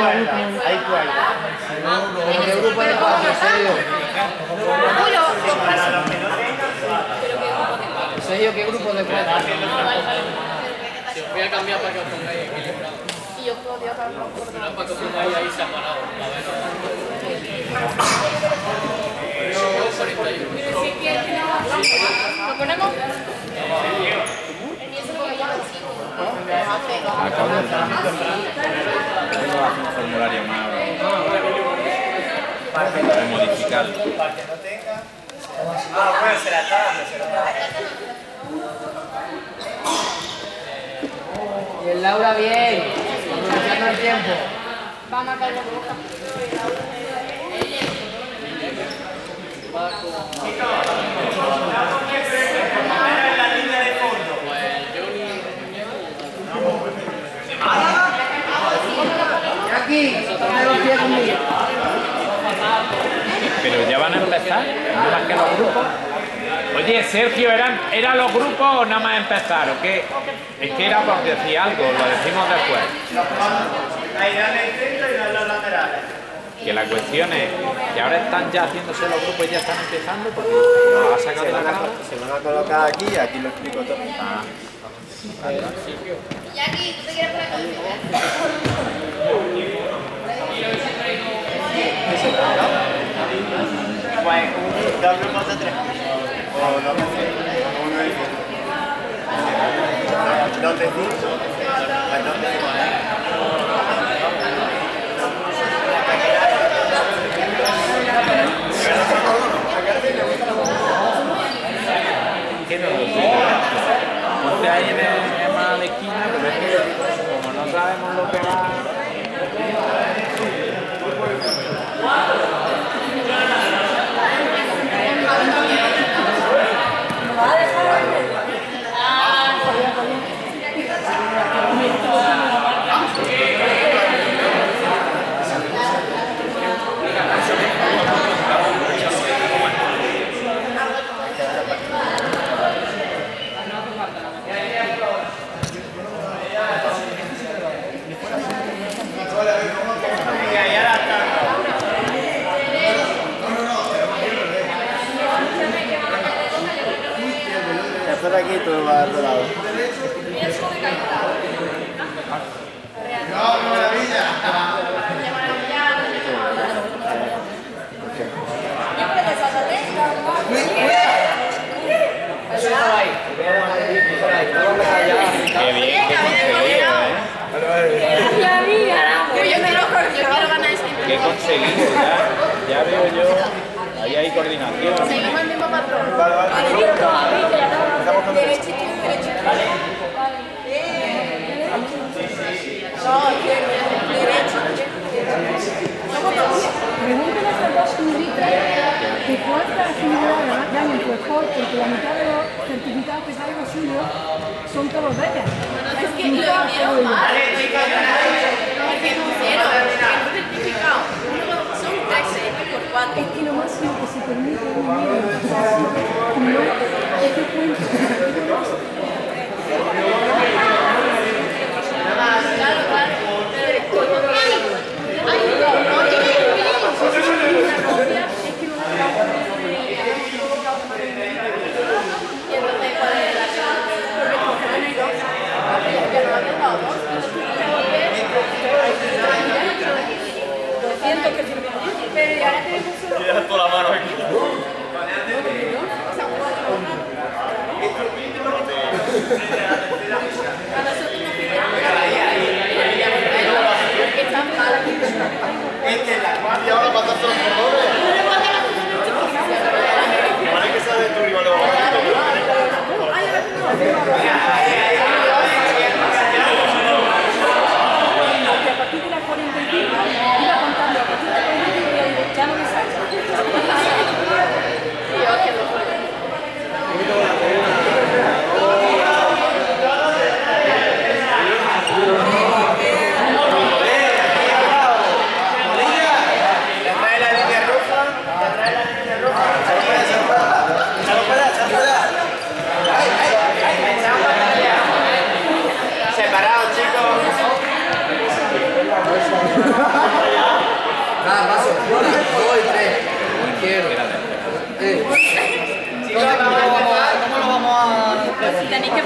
Hay cuerda. ¿Qué grupo de cuatro? ¿Sello qué grupo de cuatro? Voy a cambiar para que os pongáis equilibrados. Y yo puedo dios para Para que os pongáis ahí separados. ¿Lo ponemos? Acabo de hacer un formulario más para modificar. Bueno, se la está dando, Y el Laura bien, aprovechando el tiempo. Vamos a caer la boca. Aquí, ponme los pies conmigo. Pero ya van a empezar, no más que los grupos. Oye, Sergio, ¿eran los grupos o nada más empezar? ¿O qué? Es que era por decir algo, lo decimos después. Ahí dale el centro y dale los laterales. Que la cuestión es que ahora están ya haciéndose los grupos y ya están empezando porque lo va a sacar de la grada. Se van a colocar aquí y aquí lo explico todo. Ah. Y aquí, ¿tú te quieres poner conmigo? Pues dos grupos de tres. O no me sé. Uno y no te digo. ¿Qué no lo sé? Ponte ahí en más a la esquina, pero es que como no sabemos lo que va... Por aquí tú vas al otro lado. Qué bien, qué conseguido, Yo quiero ganar ese. Qué conseguido, ya veo yo. Ahí hay coordinación. Seguimos el mismo patrón. Derechito, derechito. No, derecho. Pregúntale a estas dos señoritas que cuántas actividades dan en tu sport, porque la mitad de los certificados que traigo suyos son todos de ellas. Es que lo hicieron mal. Porque pusieron certificado. Son 13 por 4. Es que lo máximo que se permite es un medio, o sea, no es que cuento. Claro, claro. Y entonces, ¿cuál es la clave? Porque no hay dos. Ya no había dado dos.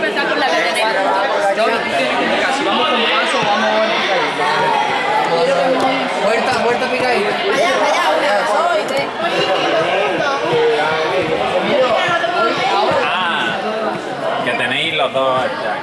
empezar con la que tenemos. Si vamos con paso, vamos vuelta picadita. Allá, una, dos y tres. Ah, que tenéis los dos.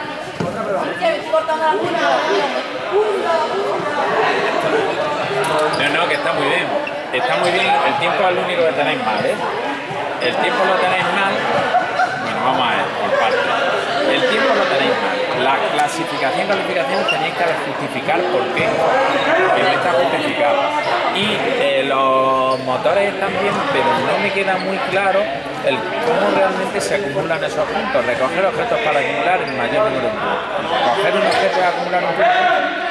No, que está muy bien. Está muy bien. El tiempo es lo único que tenéis mal, ¿eh? El tiempo lo tenéis mal. Bueno, vamos a ver, por partes. El tiempo lo tenéis mal. La calificaciones tenéis que justificar por qué. Que no está justificado. Y los motores también, pero no me queda muy claro el cómo realmente se acumulan esos puntos. Recoger objetos para acumular el mayor número de puntos. Coger un objeto y acumular un punto.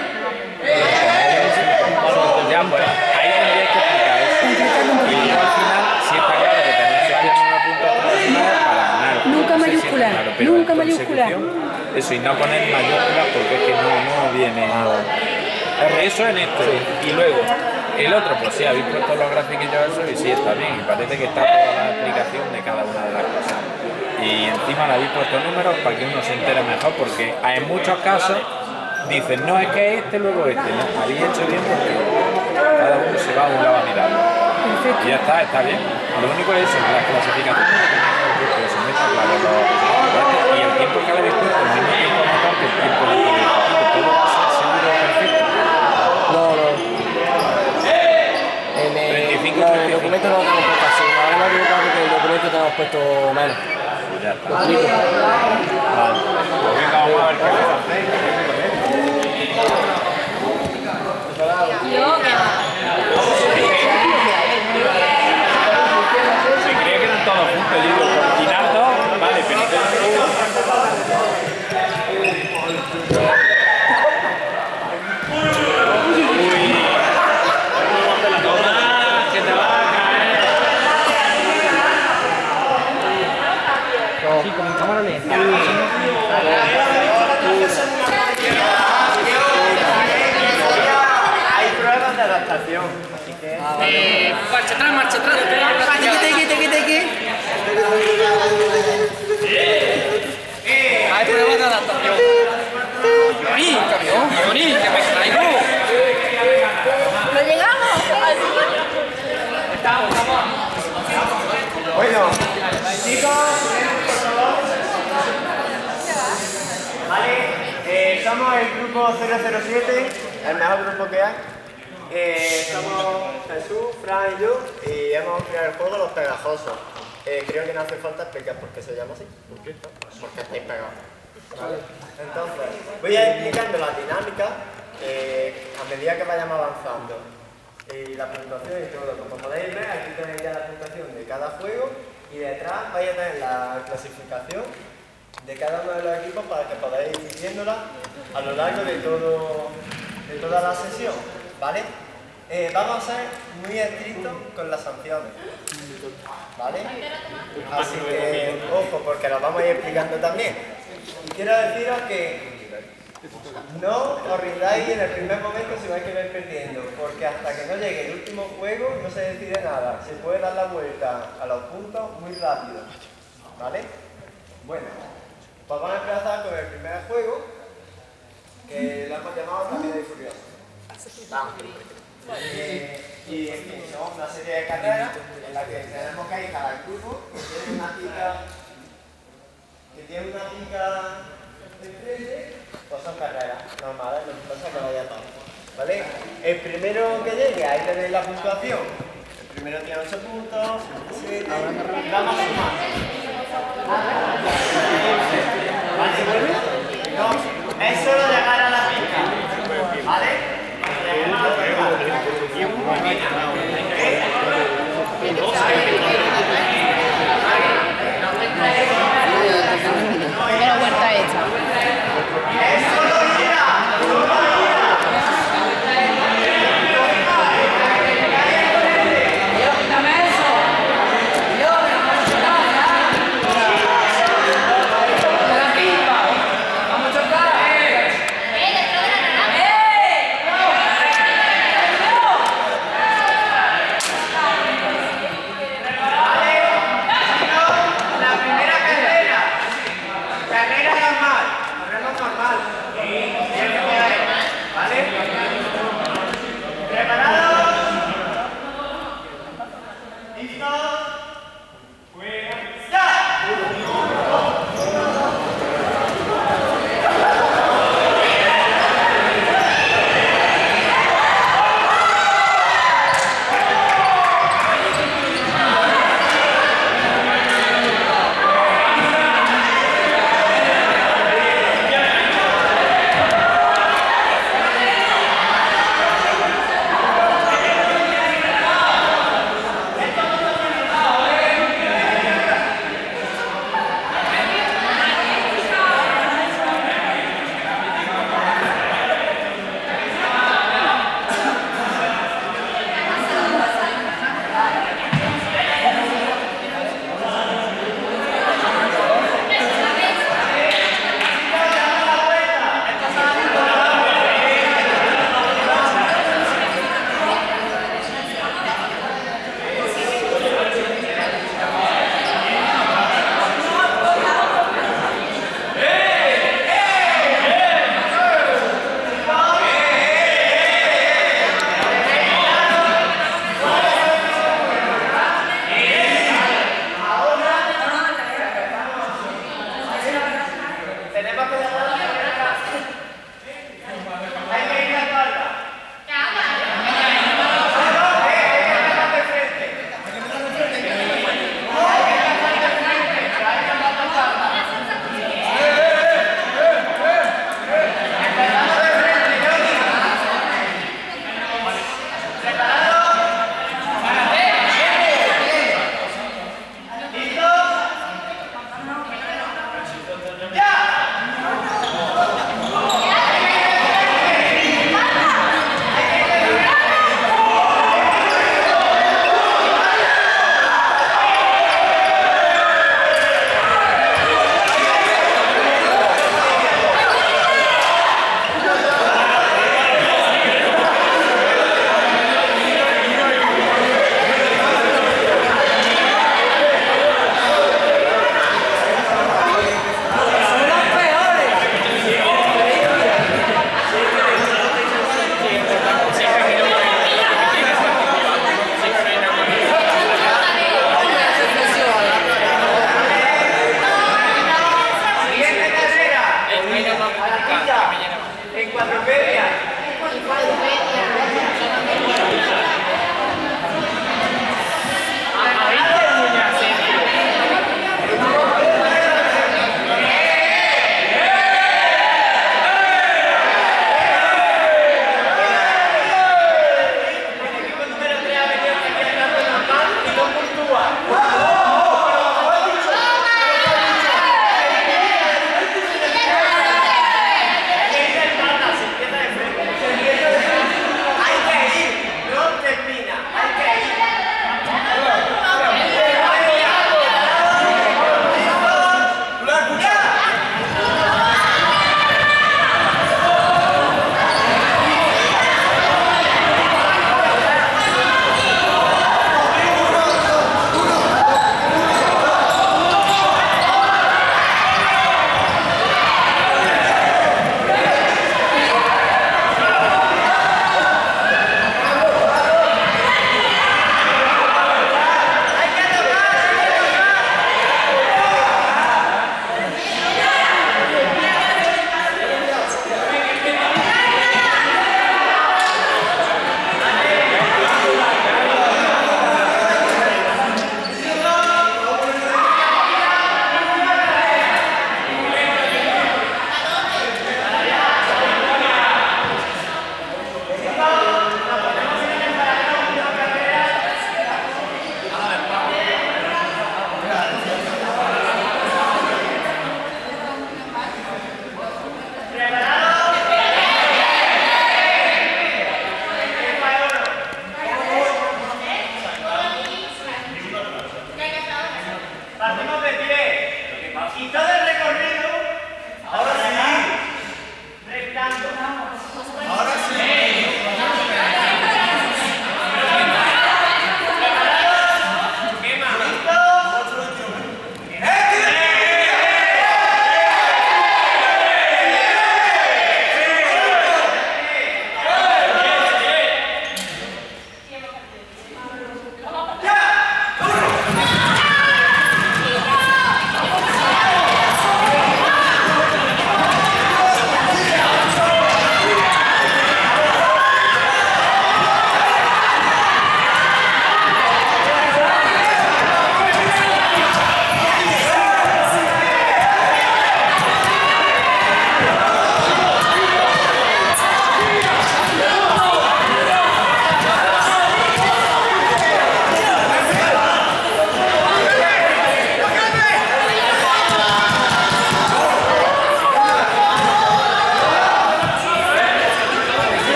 Ya, pues ahí tendríais que explicar eso. Y luego al final, sí está claro que tenéis que tener unos puntos profesionales para ganar. Nunca mayúscula, claro, pero nunca en mayúscula. Eso, y no poner mayúsculas porque es que no viene. Eso en esto. Y luego, el otro, pues sí, habéis puesto los grafiquitos eso y sí, está bien. Y parece que está toda la explicación de cada una de las cosas. Y encima le habéis puesto números para que uno se entere mejor, porque en muchos casos dicen, no, es que este, luego este. No, habéis hecho bien porque cada uno se va a un lado a mirarlo. Y ya está bien. Lo único es eso, las clasificaciones que tenéis que puesto eso, no está claro. Y el tiempo que le habéis puesto, el mismo tiempo mejor que el tiempo de todo va a ser seguro perfecto. No. En el documento no lo tenemos puesto así. Ahora me he equivocado porque en el documento tenemos puesto menos. Ya está. Vale. Pues venga, vamos a ver qué le hacéis. Se creía que eran todos juntos, yo digo, coordinar dos, vale, pero que te va a caer. Sí, con cámara lenta. Hay pruebas de adaptación, así que... Marcha atrás. Hay pruebas de adaptación. Johnny, que me traigo. ¡No llegamos! Bueno, chicos, vale, somos el grupo 007, el mejor grupo que hay. Somos Jesús, Fran y yo, y hemos creado el juego Los Pegajosos. Creo que no hace falta explicar por qué se llama así. ¿Por qué? Porque estáis pegados. ¿Vale? Entonces, voy a ir explicando la dinámica a medida que vayamos avanzando. Y la puntuación y todo. Como podéis ver, aquí tenéis ya la puntuación de cada juego y detrás vais a tener la clasificación de cada uno de los equipos para que podáis ir viéndola a lo largo de toda la sesión, ¿vale? Vamos a ser muy estrictos con las sanciones, ¿vale? Así que, ojo, porque las vamos a ir explicando también. Y quiero deciros que no os rindáis en el primer momento si vais que vais perdiendo, porque hasta que no llegue el último juego no se decide nada. Se puede dar la vuelta a los puntos muy rápido, ¿vale? Bueno, pues vamos a empezar con el primer juego, que lo hemos llamado Rápido y Furioso. Y en fin, son una serie de carreras en la que tenemos que ir cada grupo que tiene una pica enfrente, pues son carreras normales, lo que pasa es que vaya todo, ¿vale? El primero que llegue, ahí tenéis la puntuación. El primero tiene 8 puntos, 7, vamos sumando. ¿Vale? No, es solo llegar a la pica, ¿vale? Llegamos a la pica. Era vuelta hecha.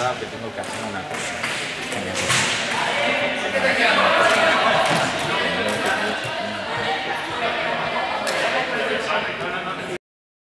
acordado que tengo que hacer una cosa.